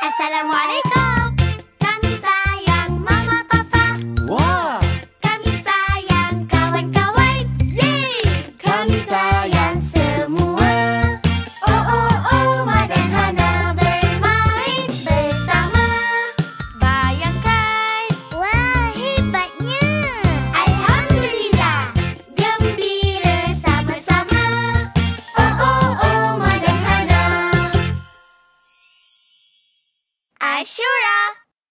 Assalamualaikum. Kami sayang Mama Papa. Wah, Kami sayang kawan-kawan. Yeay! Kami sayang semua. Oh, oh, oh, Ma dan Hana bermain bersama. Bayangkan. Wah, hebatnya. Alhamdulillah. Gembira sama-sama. Oh, oh, oh, Ma dan Hana. Ashura.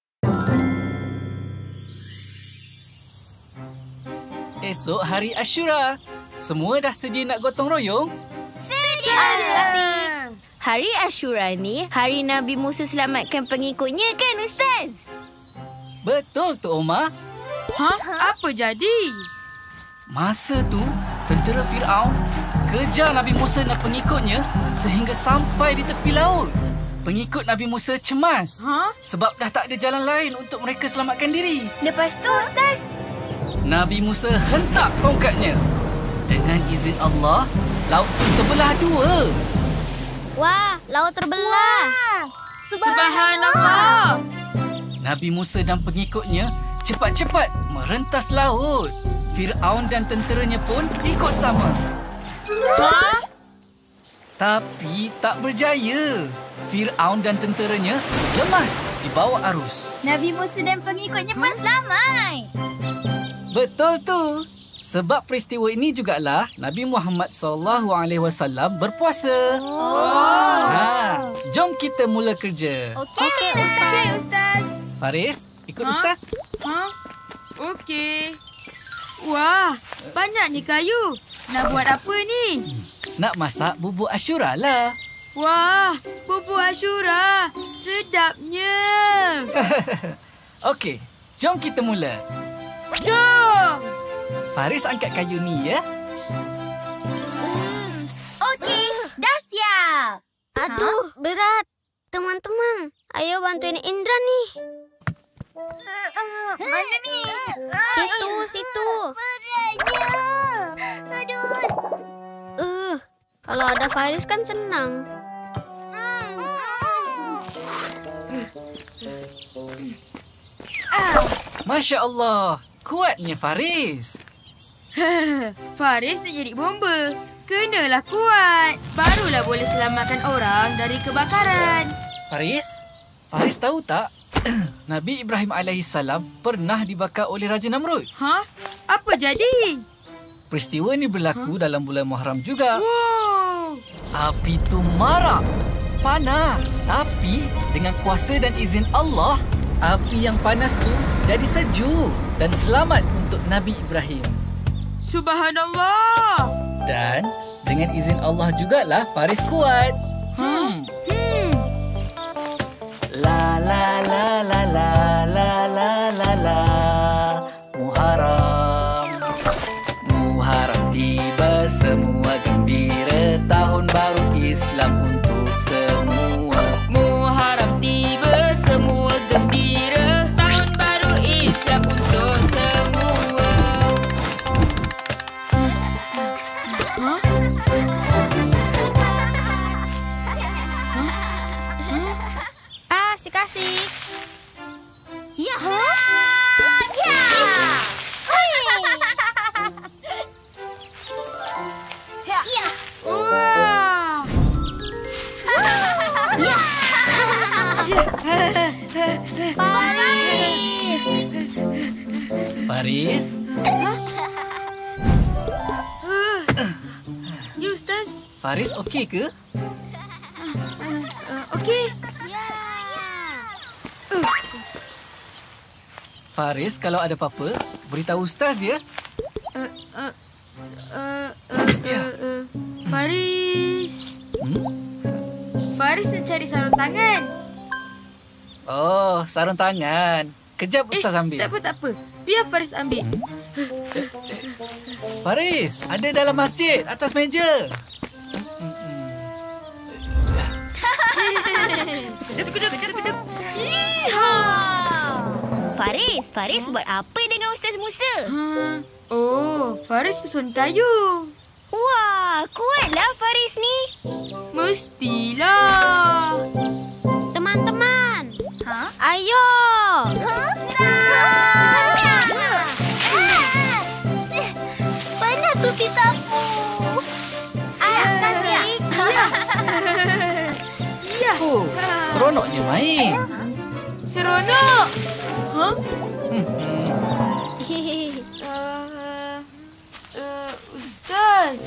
Esok hari Ashura. Semua dah sedia nak gotong royong? Sedia. Hari Ashura ni hari Nabi Musa selamatkan pengikutnya kan, Ustaz? Betul tu, Omar. Apa jadi? Masa tu, tentera Fir'aun kejar Nabi Musa dan pengikutnya sehingga sampai di tepi laut. Pengikut Nabi Musa cemas sebab dah tak ada jalan lain untuk mereka selamatkan diri. Lepas tu, Ustaz? Nabi Musa hentak tongkatnya. Dengan izin Allah, laut pun terbelah dua. Wah, laut terbelah. Subhanallah. Nabi Musa dan pengikutnya cepat-cepat merentas laut. Fir'aun dan tenteranya pun ikut sama. Tapi tak berjaya. Fir'aun dan tenteranya lemas di bawah arus. Nabi Musa dan pengikutnya pun selamat. Betul tu. Sebab peristiwa ini jugalah Nabi Muhammad SAW berpuasa. Jom kita mula kerja. Okey, Okey, Ustaz. Faris, ikut Ustaz. Okey. Wah, banyak ni kayu. Nak buat apa ni? Nak masak bubur Ashura lah. Wah, bubur Ashura. Sedapnya. Okey, jom kita mula. Jom. Faris angkat kayu ni ya. Okey, dah siap. Aduh, berat. Teman-teman, ayo bantuin Indra ni. Mana ni? Situ. Beratnya. Aduh. Kalau ada Faris kan senang. Masya Allah, kuatnya Faris. Faris nak jadi bomba. Kenalah kuat. Barulah boleh selamatkan orang dari kebakaran. Faris tahu tak? Nabi Ibrahim AS pernah dibakar oleh Raja Namrud. Apa jadi? Peristiwa ini berlaku dalam bulan Muharram juga. Wow. Api itu marak, panas. Tapi dengan kuasa dan izin Allah, api yang panas tu jadi sejuk dan selamat untuk Nabi Ibrahim. Subhanallah. Dan dengan izin Allah jugalah Faris kuat. La la la la la la la la la. Muharram tiba, semua gembira, tahun baru Islam untuk semua. Muharram tiba, semua gembira, tahun baru Islam untuk semua. Si kasih. Ya. Wah. Faris, Ya, Ustaz. Faris okey ke? Okey. Faris, kalau ada apa-apa, beritahu Ustaz ya. Faris. Faris nak cari sarung tangan. Oh, sarung tangan. Kejap Ustaz ambil. Tak apa. Biar Faris ambil. Faris, ada dalam masjid, atas meja. Keduk. Faris buat apa dengan Ustaz Musa? Oh, Faris susun kayu. Wah, kuatlah Faris ni. Mestilah. Teman-teman, Seronoknya main. Seronok. Hah? Ustaz.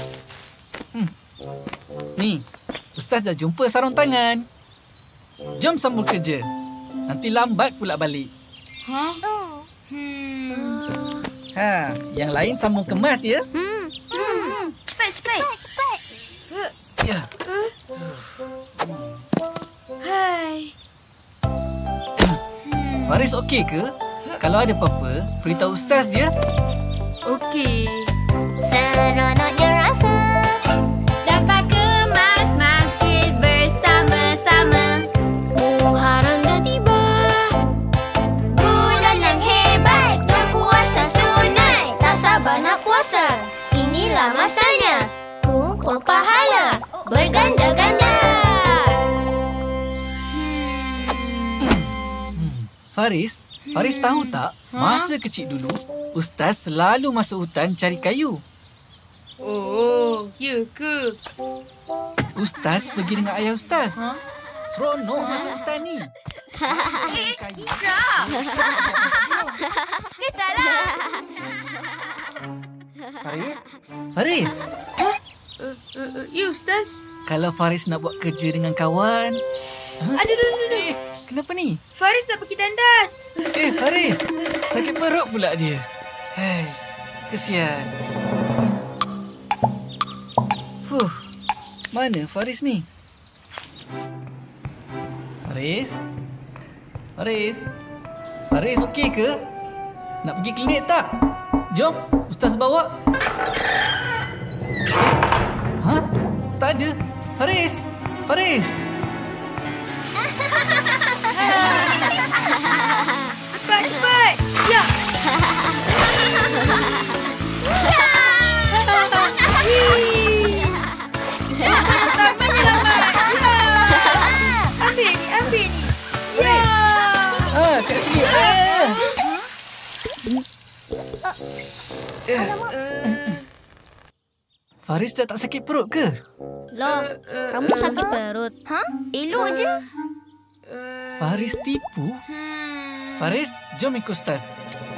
Ni, Ustaz dah jumpa sarung tangan. Jom sambung kerja. Nanti lambat pula balik. Hah? Yang lain sambung kemas ya. Cepat. Ya. Hai. Faris okey ke? Kalau ada apa-apa, beritahu Ustaz ya. Okey. Seronoknya rasa dapat kemas masjid bersama-sama. Muharram dah tiba, bulan yang hebat, berpuasa sunat. Tak sabar nak puasa, inilah masanya. Kumpul pahala berganda-ganda. Faris tahu tak? Masa kecil dulu, Ustaz selalu masuk hutan cari kayu. Oh, ya ke? Ustaz pergi dengan ayah Ustaz. Seronok masuk hutan ni. Indra! Kejalah! Faris, Ya, Ustaz. kalau Faris nak buat kerja dengan kawan... Aduh. Kenapa ni? Faris nak pergi tandas. Faris, sakit perut pula dia. Hai, kesian. Mana Faris ni? Faris okey ke? Nak pergi klinik tak? Jom, Ustaz bawa. Tak ada. Faris. Cepat. Ya. Ambil ni. Kat sini. Faris dah tak sakit perut ke? Loh, kamu sakit perut? Elok je. Faris tipu? Faris, jom ikut Ustaz.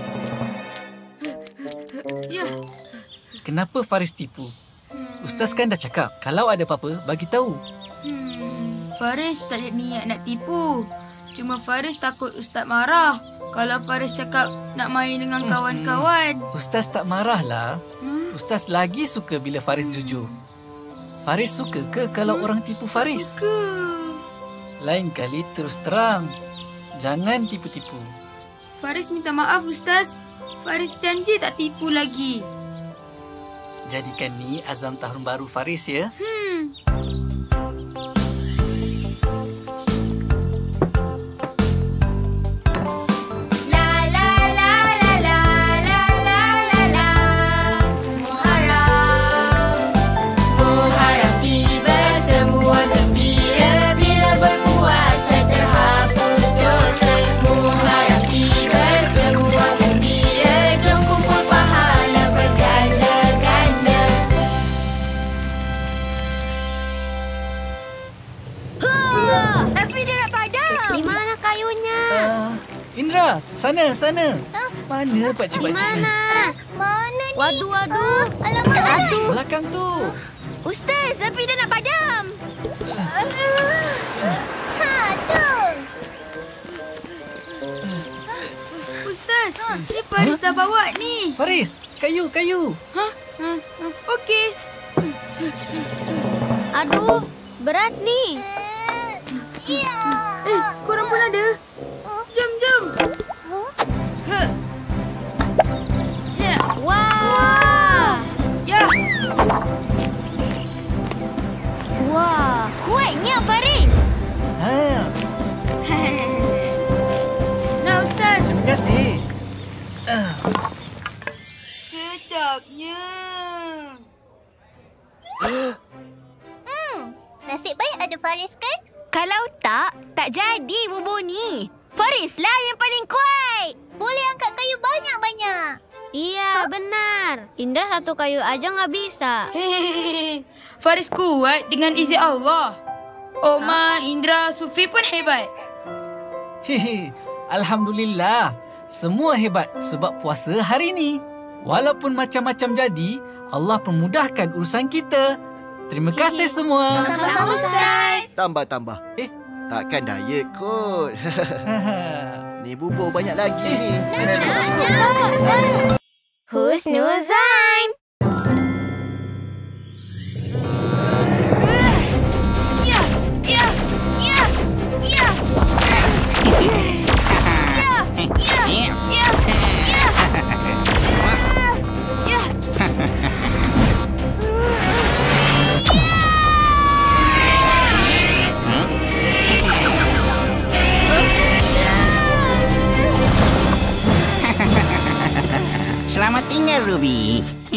Ya. Kenapa Faris tipu? Ustaz kan dah cakap, kalau ada apa-apa, bagi tahu. Faris tak ada niat nak tipu. Cuma Faris takut Ustaz marah kalau Faris cakap nak main dengan kawan-kawan. Ustaz tak marahlah. Ustaz lagi suka bila Faris jujur. Faris suka ke kalau orang tipu Faris? Suka. Lain kali terus terang. Jangan tipu-tipu. Faris minta maaf, Ustaz. Faris janji tak tipu lagi. Jadikan ni azam tahun baru Faris ya. Indra, sana. Mana pakcik-pakcik ni? Mana ni? Waduh. Alamak. Belakang tu. Ustaz, api dah nak padam. Tu. Ustaz, ni Faris dah bawa ni. Faris, kayu. Okey. Aduh, berat ni. Korang pun ada? Jom. Ya. Wah. Ya. Wah, kuatnya Faris. Nah, Ustaz. Terima kasih. Sedapnya. Nasib baik ada Faris kan? Kalau tak jadi bubur ni. Faris lah yang paling kuat. Boleh angkat kayu banyak-banyak. Iya, benar. Indra satu kayu aja nggak bisa. Faris kuat dengan izin Allah. Oma, Indra, Sufi pun hebat. Hehe, Alhamdulillah. Semua hebat sebab puasa hari ni. Walaupun macam-macam jadi, Allah permudahkan urusan kita. Terima kasih semua. Sama-sama, Ustaz. Tambah-tambah. Takkan diet kot. Ni bubur banyak lagi ni. Husnuzan. Selamat tinggal, Ruby.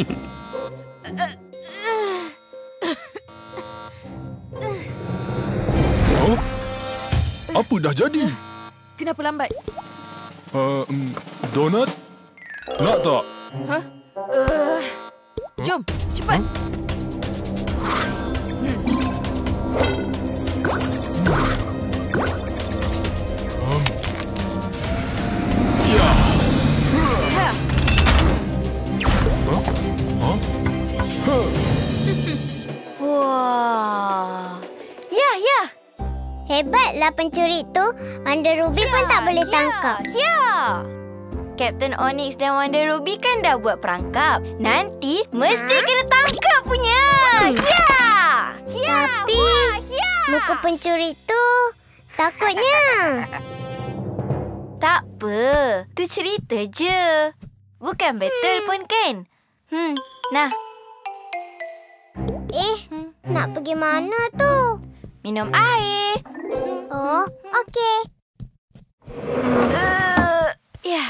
Oh? Apa dah jadi? Kenapa lambat? Donat? Nak tak? Jom, cepat. Wah. Ya. Hebatlah pencuri tu. Wonder Ruby pun tak boleh tangkap. Ya. Captain Onyx dan Wonder Ruby kan dah buat perangkap. Nanti mesti kena tangkap punya. Tapi muka pencuri tu takutnya. Tak apa. Tu cerita je. Bukan betul pun kan? Nah. Nak pergi mana tu? Minum air. Oh, okey. Ya.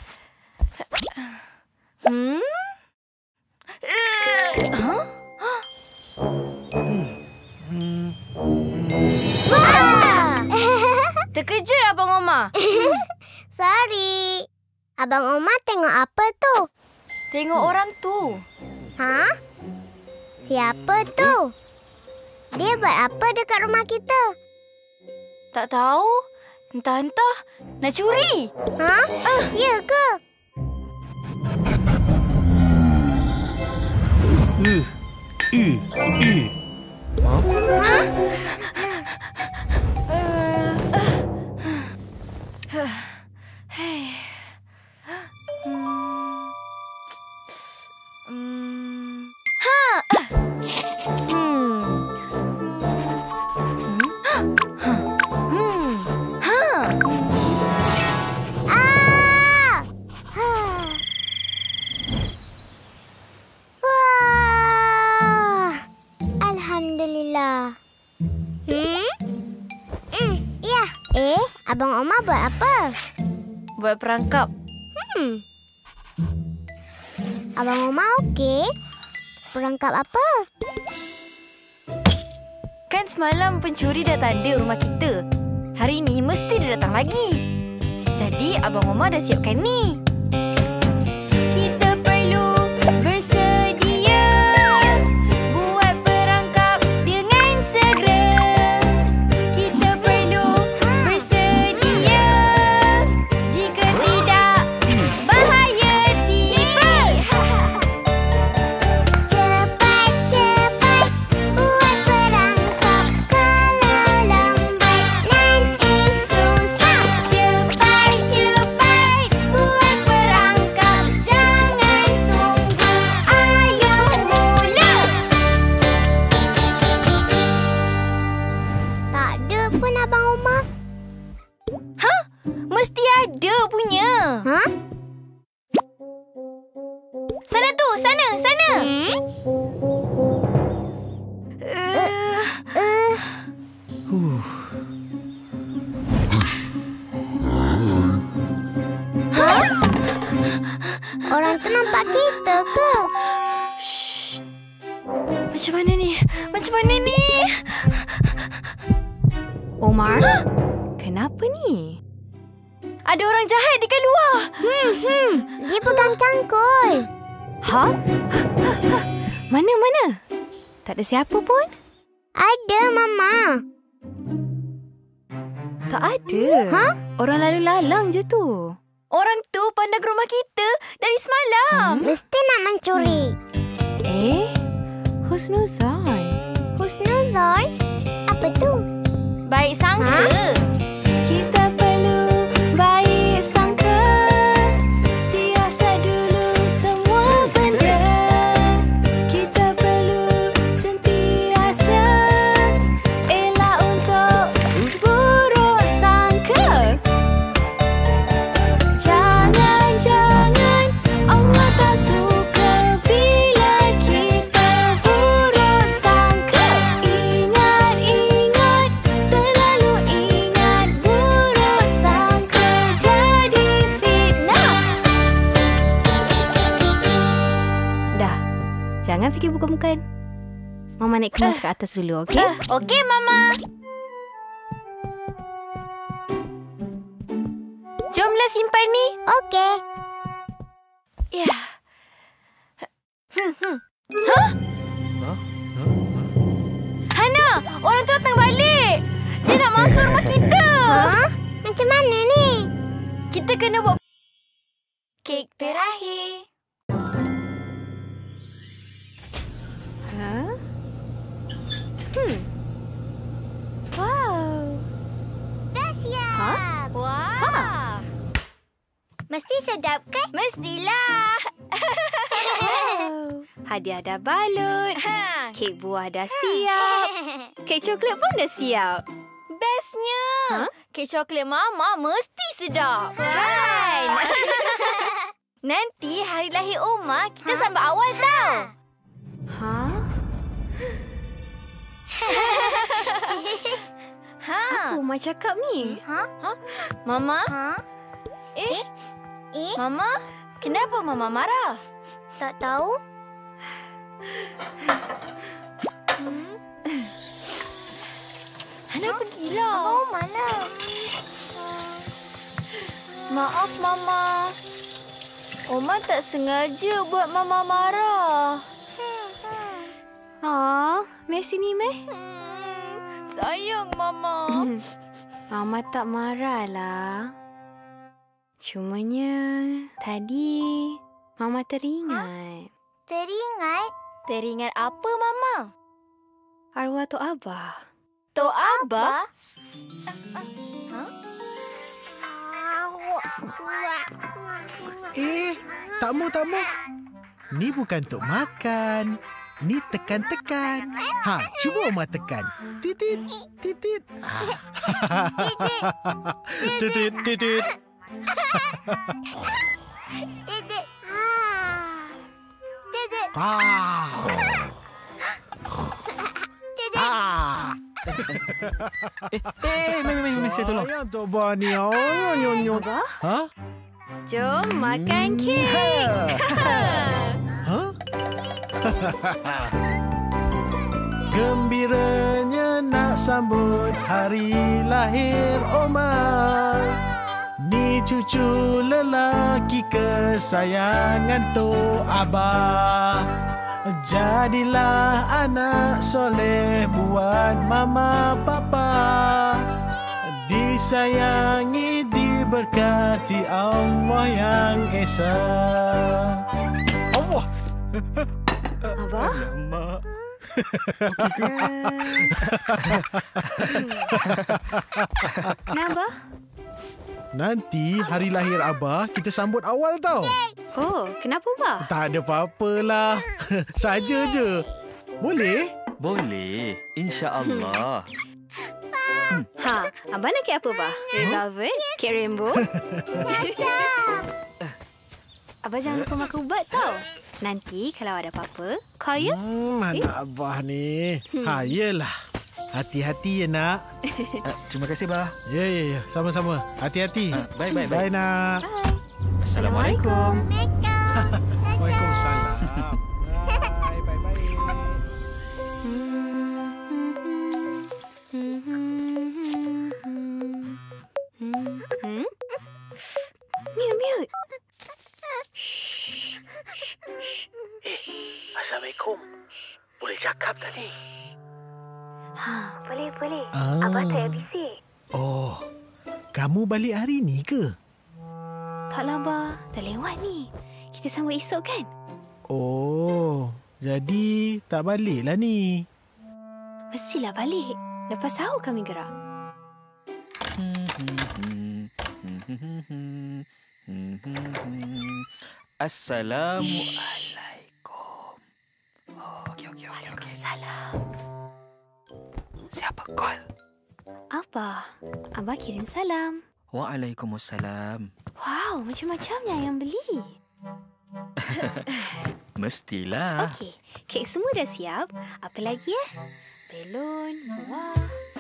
Wah! Terkejut Abang Omar. Sorry. Abang Omar tengok apa tu? Tengok orang tu. Ha? Siapa tu? Dia buat apa dekat rumah kita? Tak tahu. Entah-entah. Nak curi. Ha? Ya ke? Abang Omar buat apa? Buat perangkap. Abang Omar okey? Perangkap apa? Kan semalam pencuri dah tanda rumah kita. Hari ni mesti dia datang lagi. Jadi Abang Omar dah siapkan ni. Kita perlu bersedia buat perangkap dengan segera. Kita perlu bersedia. Jika tidak, bahaya tiba. Cepat-cepat buat perangkap. Kalau lambat nanti susah. Cepat-cepat buat perangkap. Jangan tunggu. Ayo mula. Tak ada pun Abang Omar. Mesti ada punya. Ha? Sana tu, sana. Orang tu nampak kita ke? Macam mana ni? Omar, kenapa ni? Ada orang jahat dekat luar. Dia pegang cangkul. Ha? Mana? Tak ada siapa pun. Ada, Mama. Tak ada. Orang lalu lalang je tu. Orang tu pandang rumah kita dari semalam. Mesti nak mencuri. Husnuzon. Husnuzon? Apa tu? Baik sangka. Kita perlu baik sangka. Siasat dulu semua benda. Kita perlu sentiasa elak untuk buruk sangka. Jangan-jangan Allah tak suka bila kita buruk sangka. Ingat-ingat, selalu ingat, buruk sangka jadi fitnah. Dah, jangan fikir bukan-bukan. Mama naik kelas ke atas dulu, okey? Okey, Mama. Jomlah simpan ni. Okey. Ya. Hana, orang tu datang balik. Dia nak masuk rumah kita. Macam mana ni? Kita kena buat kek terakhir. Wow. Dah siap. Wah. Mesti sedap kan? Mestilah. Hadiah dah balut. Kek buah dah siap. Kek coklat pun dah siap. Bestnya. Kek coklat Mama mesti sedap. Kan? Nanti hari lahir Oma kita sambut awal tau. Apa Oma cakap ni? Mama? Mama? Kenapa Mama marah? Tak tahu. Hana pergilah. Oh, mana? Maaf Mama. Oma tak sengaja buat Mama marah. Messi ni meh? Sayang Mama. Mama tak marahlah. Cumanya tadi Mama teringat. Teringat? Teringat apa Mama? Arwah Tok Abah. Tok Abah? Tak mau. Ni bukan untuk makan. Ni tekan-tekan. Cuba Oma tekan. Titit, titit. Titit, titit. Titik. Titik. Saya tolong. Yang tu Bani. Jom makan kek. Gembiranya nak sambut hari lahir Oma. Ni cucu lelaki kesayangan Tok Abah. Jadilah anak soleh buat mama papa. Disayangi, diberkati Allah yang Esa. Allah. Abah? Mak. Kenapa? Nanti hari lahir Abah kita sambut awal tau. Oh, kenapa Abah? Tak ada apa-apalah. Saja je. Boleh? Boleh, insya-Allah. Abah nak kek apa, Abah? Red velvet? Kek rainbow? Abah jangan lupa makan ubat tau. Nanti kalau ada apa-apa, call ya. Mana Abah ni? Yelah. Hati-hati ya nak. Terima kasih, Bah. Ya. Sama-sama. Hati-hati. Bye. Bye nak. Bye. Assalamualaikum. Waalaikumsalam. Bye. Mute. Assalamualaikum. Boleh cakap tak ni? Boleh. Ah. Abah tak bisik. Oh, kamu balik hari ni ke? Taklah, Abah. Dah lewat ni. Kita sambut esok kan? Oh, jadi tak baliklah ni. Mestilah balik. Lepas sahur kami gerak. Assalamualaikum. Okey. Waalaikumsalam. Siapa call? Abah. Abah kirim salam. Waalaikumsalam. Wow, macam-macamnya yang beli. Mestilah. Okey, kek semua dah siap. Apa lagi Belon, buah.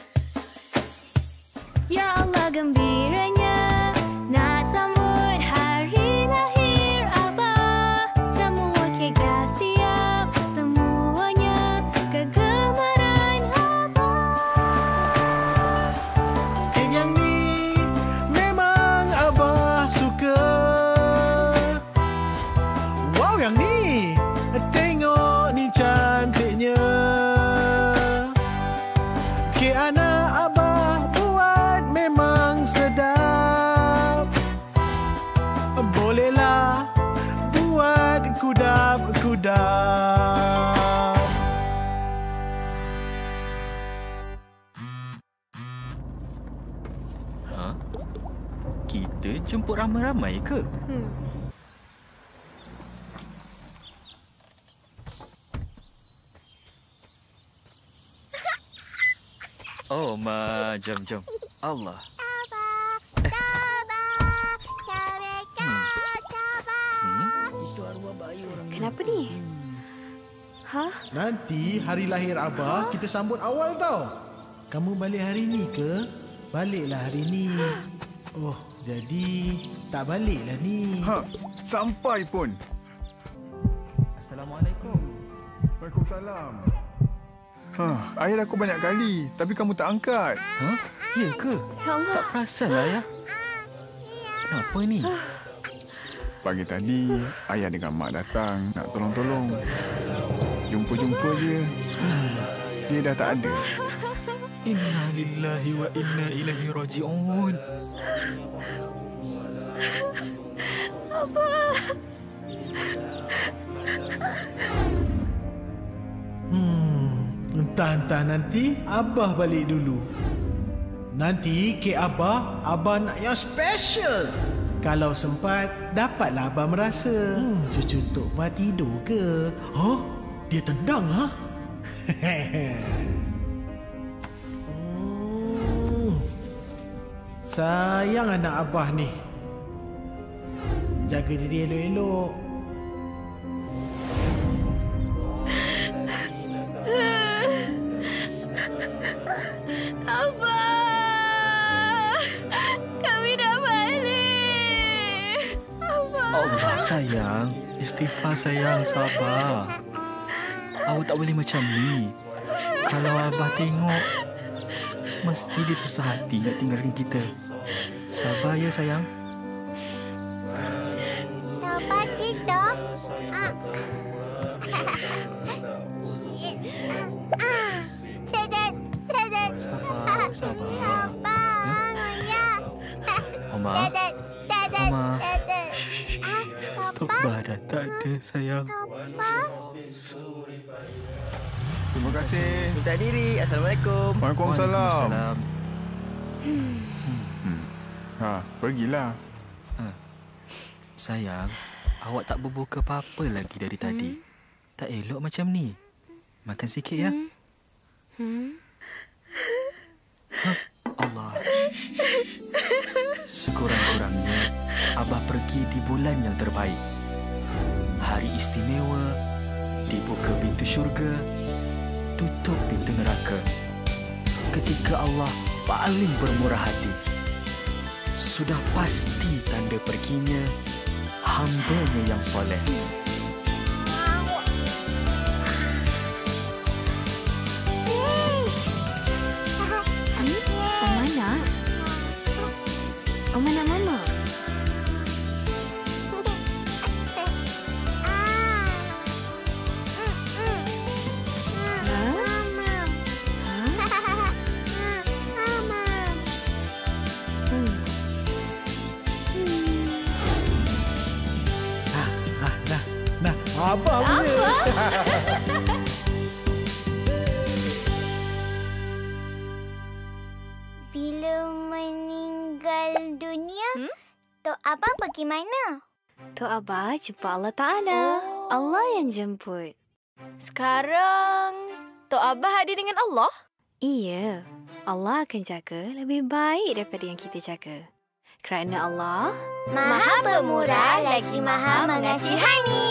Ya Allah, gembiranya nak sambut hari lahir Abah. Semua kek dah siap, semuanya kegemaran Abah. Kek yang ni memang Abah suka. Wow, yang ni tengok ni cantiknya. Kek anak Abah buat memang sedap. Bolehlah buat kudap-kudap. Kita jemput ramai-ramai ke? Oh, Ma, jom. Allah. Kenapa ni? Nanti hari lahir Abah kita sambut awal tau. Kamu balik hari ni ke? Baliklah hari ni. Oh, jadi tak baliklah ni. Sampai pun. Assalamualaikum. Waalaikumsalam. Ayah aku banyak kali, tapi kamu tak angkat. Ya ke? Ya Allah. Tak perasanlah ya. Kenapa ni? Pagi tadi, ayah dengan mak datang nak tolong-tolong. Jumpa-jumpa je. Dia dah tak ada. Inna lillahi wa inna ilaihi raji'un. Apa? Entah nanti Abah balik dulu. Nanti kek Abah nak yang special. Kalau sempat, dapatlah Abah merasa. Cucu Tok Ba tidur ke? Dia tendang lah. Sayang anak Abah ni. Jaga diri elok-elok. Abah, kami dah balik. Abah. Allah sayang, istighfar sayang, sabar. Awak tak boleh macam ni. Kalau Abah tengok, mesti dia susah hati nak tinggalkan kita. Sabar ya sayang. Dapat tidur. Sabar. Oma. Tok Ba dah tak ada sayang. Terima kasih. Minta diri. Assalamualaikum. Waalaikumsalam. Pergilah. Sayang, awak tak berbuka apa-apa lagi dari tadi. Tak elok macam ni. Makan sikit ya. Allah. Sekurang-kurangnya, Abah pergi di bulan yang terbaik. Hari istimewa, dibuka pintu syurga, tutup pintu neraka. Ketika Allah paling bermurah hati. Sudah pasti tanda perginya hamba-Nya yang soleh. Oma nak mama. Abah punya. Bila meninggal dunia, Tok Abah pergi mana? Tok Abah jumpa Allah Ta'ala. Allah yang jemput. Sekarang, Tok Abah ada dengan Allah? Iya. Allah akan jaga lebih baik daripada yang kita jaga. Kerana Allah Maha Pemurah lagi Maha Mengasihani.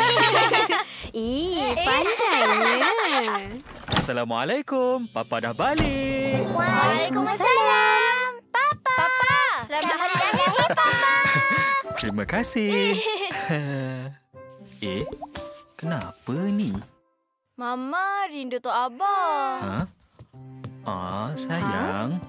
Pandainya. Assalamualaikum. Papa dah balik. Waalaikumsalam. Papa. Selamat hari raya, Papa. Terima kasih. Kenapa ni? Mama rindu Tok Abah. Sayang.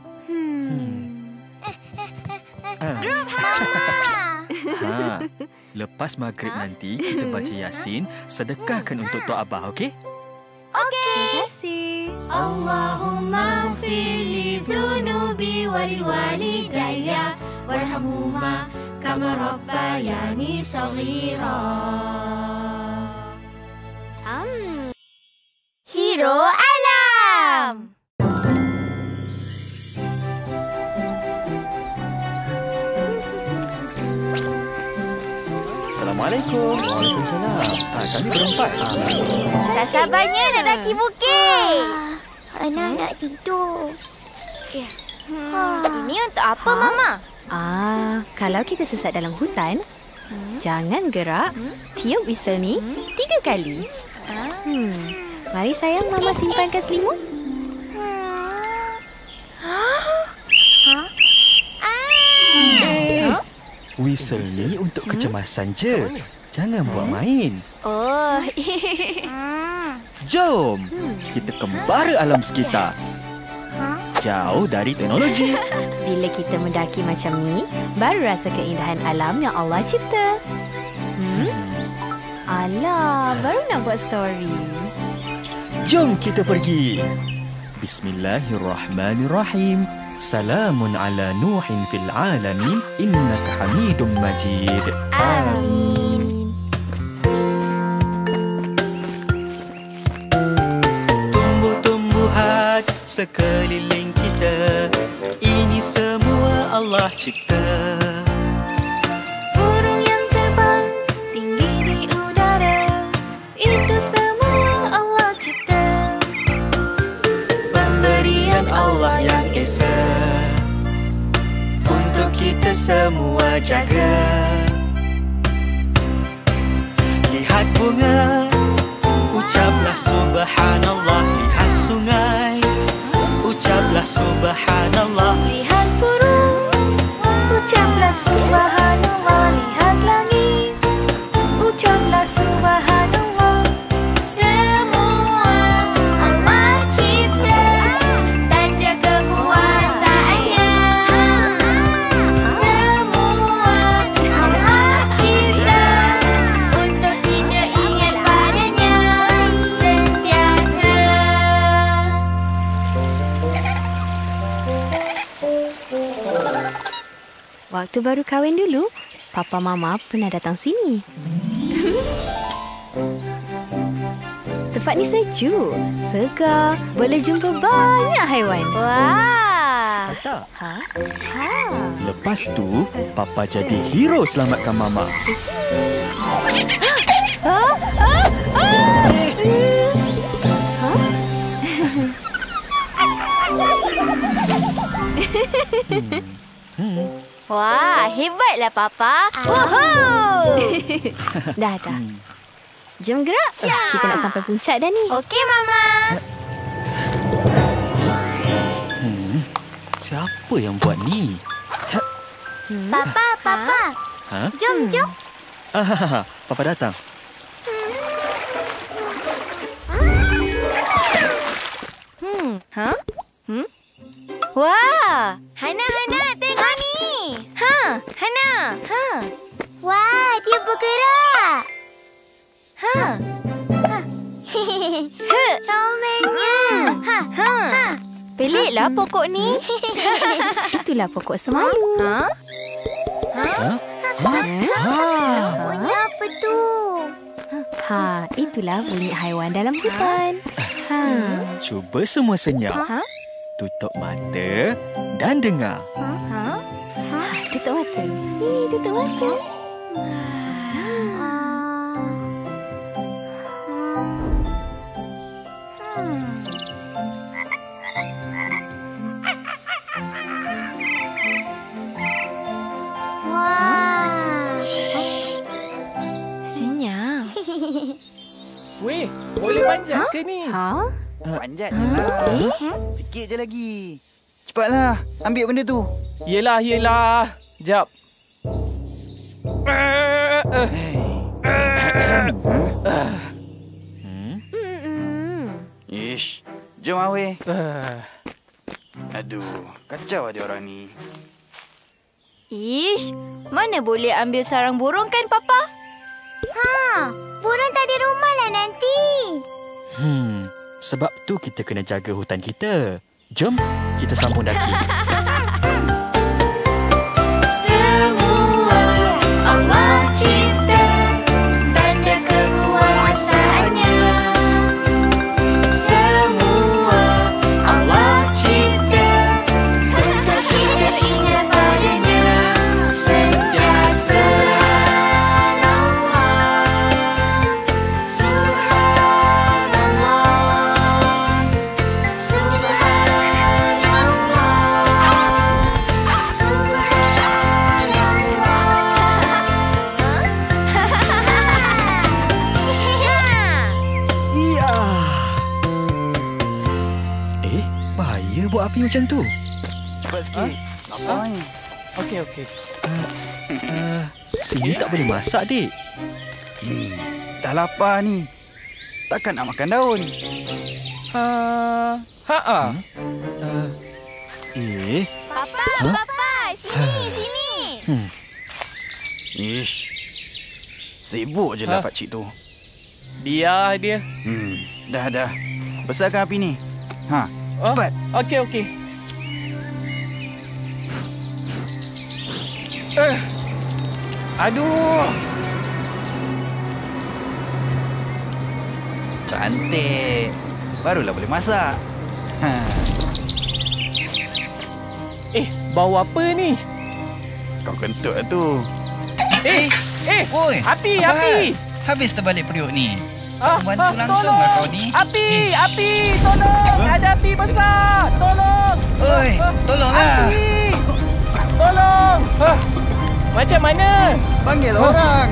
Grup Mama. Lepas maghrib nanti kita baca Yasin, sedekahkan untuk Tok Abah, okey? Okey. Terima kasih. Allahumma ighfir li dhunubi wa li walidayya warhamhuma kama rabbayani shaghira. Hero Alam. Assalamualaikum. Waalaikumsalam. Kami berempat. Tak sabarnya nak daki bukit. Anak nak tidur. Ini untuk apa, Mama? Kalau kita sesat dalam hutan, jangan gerak. Tiup whistle ni 3 kali. Mari sayang, Mama simpankan selimut. Whistle ni untuk kecemasan je. Jangan buat main. Jom, kita kembara alam sekitar. Jauh dari teknologi. Bila kita mendaki macam ni, baru rasa keindahan alam yang Allah cipta. Alah, baru nak buat story. Jom kita pergi. Bismillahirrahmanirrahim. Salamun ala Nuhin fil alamin. Innaka hamidum majid. Amin. Tumbuh-tumbuhan sekeliling kita, ini semua Allah cipta. Burung yang terbang tinggi di udara, itu semua Allah cipta. Pemberian Allah yang esa, untuk kita semua jaga. Lihat bunga, ucaplah subhanallah. Lihat sungai, ucaplah subhanallah. Lihat burung, ucaplah subhanallah. Lihat langit, ucaplah subhanallah. Semua Allah cipta, tanda kekuasaannya. Semua Allah cipta, untuk kita ingat padanya sentiasa. Waktu baru kahwin dulu, Papa Mama pernah datang sini. Tempat ni sejuk, segar, boleh jumpa banyak haiwan. Wah. Lepas tu, Papa jadi hero selamatkan Mama. Wah, hebatlah Papa. Woohoo! Dah. Jom gerak. Kita nak sampai puncak dah ni. Okey, Mama. Siapa yang buat ni? Papa. Jom. Papa datang. Wah, Hana, tengok ni. Hana. Wah, dia bergerak. Comelnya. Peliklah pokok ni. Itulah pokok semalu. Punya apa tu? Itulah bunyi haiwan dalam hutan. Cuba semua senyap. Tutup mata dan dengar. Tutup mata. Tutup mata. Weh, boleh panjat ke ni? Panjat je lah. Sikit je lagi. Cepatlah, ambil benda tu. Yelah. Jap. Ish, jom lah weh. Aduh, kacau dia orang ni. Ish, mana boleh ambil sarang burung kan, Papa? Burung tak ada rumah lah nanti. Sebab tu kita kena jaga hutan kita. Jom, kita sambung daki. Semua Allah cipta, tanda kekuasaannya. Semua Allah cipta, untuk kita ingat padanya. Sentiasa buat api macam tu. Cepat sikit. Lapar ni. Okey. Sini tak boleh masak, Dik. Dah lapar ni. Takkan nak makan daun? Papa, sini. Ish. Sibuk je lah pakcik tu. Dia. Dah. Besarkan api ni. Cepat. Okey. Aduh. Cantik. Barulah boleh masak. Bau apa ni? Kau kentut lah tu. Oi, api. Habis terbalik periuk ni. Bantu langsung lah kau ni. Api, tolong. Ada api besar. Tolong. Oi, tolonglah. Api. Tolong. Macam mana? Panggil orang.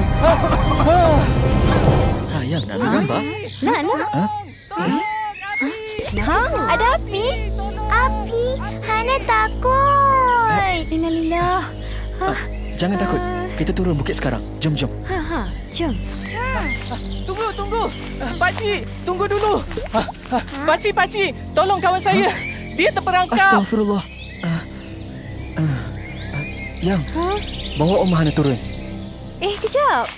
Yang nak gambar? Nak. Ada api? Api, Hana takut. Innalillah. Jangan takut. Kita turun bukit sekarang. Jom. Jom. Tunggu. Pakcik, tunggu dulu. Pakcik, tolong kawan saya. Dia terperangkap. Astaghfirullah. Yang, bawa Om Hana turun. Kejap.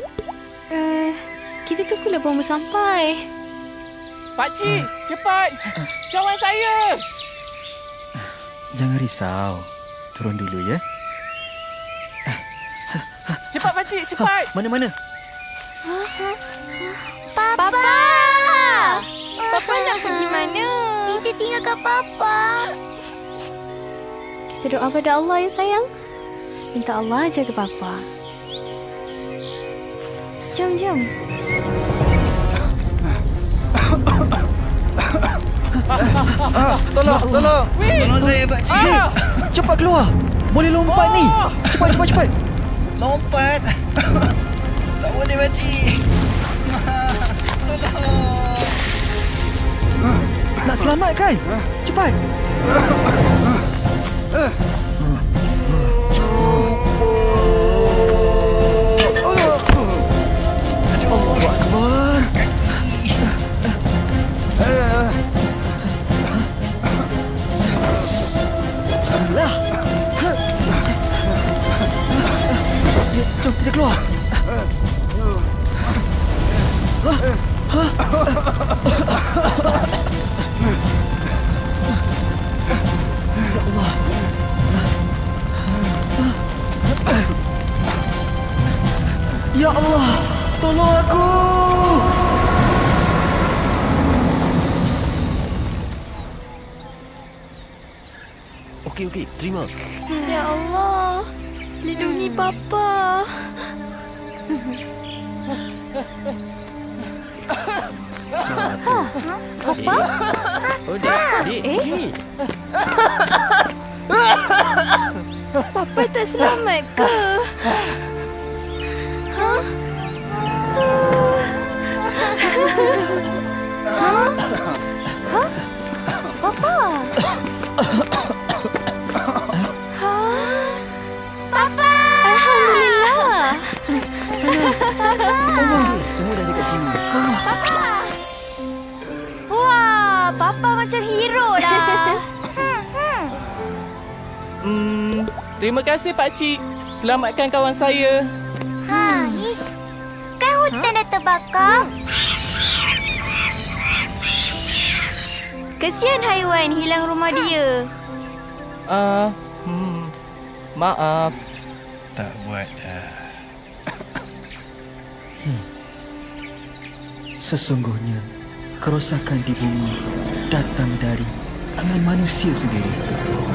Kita tunggulah bomba sampai. Pakcik, cepat. Kawan saya. Jangan risau. Turun dulu ya. Cepat pakcik, cepat. Mana? Papa! Papa nak pergi mana? Kita tinggalkan Papa. Kita doa pada Allah ya sayang. Minta Allah jaga Papa. Jom. Tolong. Tolong saya, pakcik. Cepat keluar. Boleh lompat ni. Cepat. Lompat. Tak boleh, pakcik. Tolong. Nak selamatkan. Cepat. Allahu Akbar. Bismillah. Jom kita keluar. Ya Allah, tolong aku. okey. Terima. Ya Allah. Lindungi Papa. Papa? Oh, Dek. Sini. Papa tak selamat ke? Hah? Papa? Papa! Alhamdulillah. Semua dah dekat sini. Papa! Wah, Papa macam hero dah. Terima kasih Pakcik. Selamatkan kawan saya. Ish. Kan hutan dah terbakar? Kesian haiwan hilang rumah dia. Maaf. Tak buat dah. Sesungguhnya, kerosakan di bumi datang dari tangan manusia sendiri.